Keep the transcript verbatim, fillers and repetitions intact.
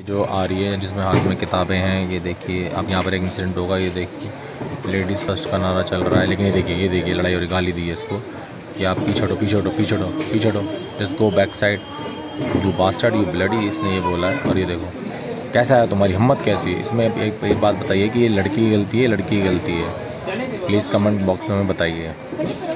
जो आ रही है जिसमें हाथ में किताबें हैं। ये देखिए अब यहाँ पर एक इंसिडेंट होगा। ये देखिए लेडीज़ फर्स्ट का नारा चल रहा है, लेकिन ये देखिए ये देखिए लड़ाई और गाली दी है इसको कि आप पीछे हटो पीछे हटो पीछे हटो पीछे हटो, just go back side you bastard you bloody, इसने ये बोला है। और ये देखो कैसा है, तुम्हारी हिम्मत कैसी है। इसमें एक, एक बात बताइए कि ये लड़की की गलती है लड़की की गलती है, प्लीज़ कमेंट बॉक्स में बताइए।